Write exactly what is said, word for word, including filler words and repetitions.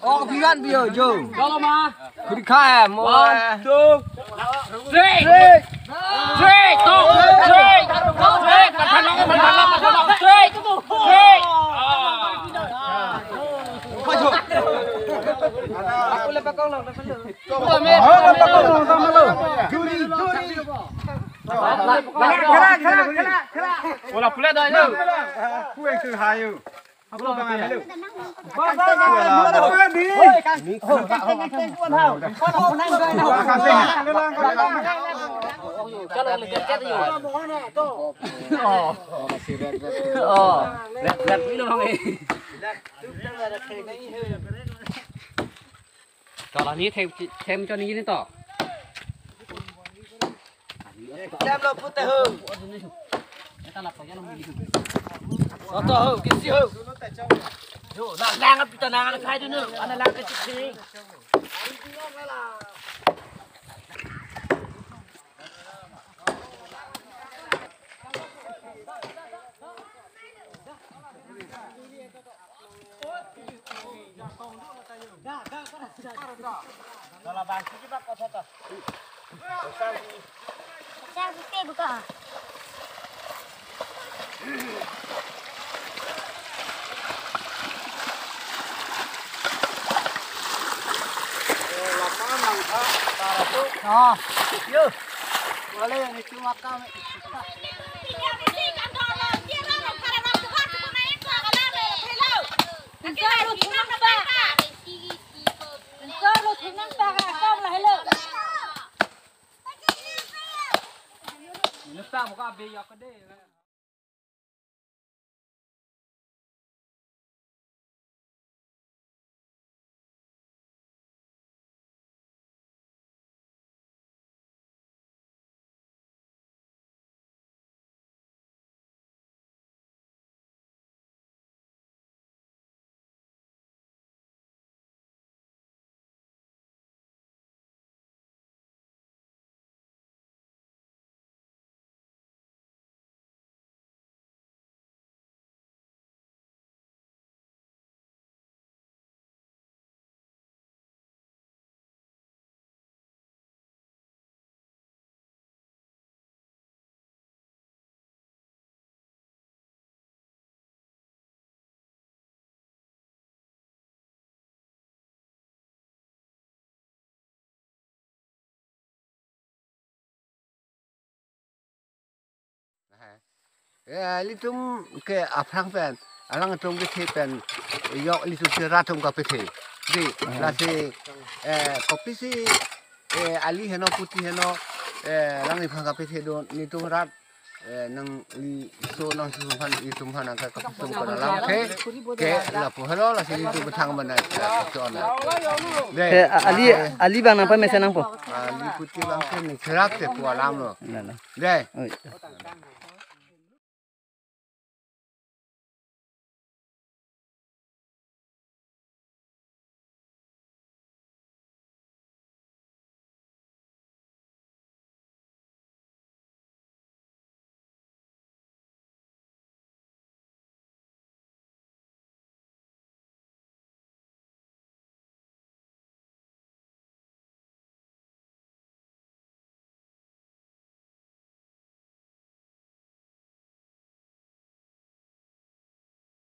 Oh, piran bio jo. Kalau mah. Kudikai mo. One, two, three. Three. Tok. Three. Three. Pan long, pan long, pan long. Three. Three. Kau jo. Aku lepas kau long, lepas lu. Oh, lepas kau long sama lu. Juri, juri. Kena, kena, kena, kena. Bola pula dah lu. Kue ke hayu. Apa bang ada lu? Bang, bang, bang, bang, di. Ni. Oh, kau kau kau tahu. Kau tahu nang kau tahu. Kasih. Kalau lebih ket you. Oh. Oh. Let let ni long ni. Kalau ni thêm thêm cho ni ni to. Xem lo putih hư. Kita nak pakai long ni. Oto hư, kisi hư. Yo, nak lang apa kita lang khai tu nữa. Ana lang cái chích ni. Kalau bang sini bak apa tu? Saya putih buka. Oh, yo. Boleh ni cuma kami. Lepas muka biar kau deh. Eh, litum ke afrang pen, alang tum ke pen, yok litum se ratum ka pe. Di, la se eh kopi si eh ali heno putih heno eh lang ipang ka pe do litum rat eh nang li so nang sumpan litum han ka ka sum ka lang ke ke la pu helo la se litum thang ban na so na. Ke ali ali bang nampak mesin nampak. Ali putih bang ke ni kerak te pu alam lo. Nah, nah. Deh. Oh.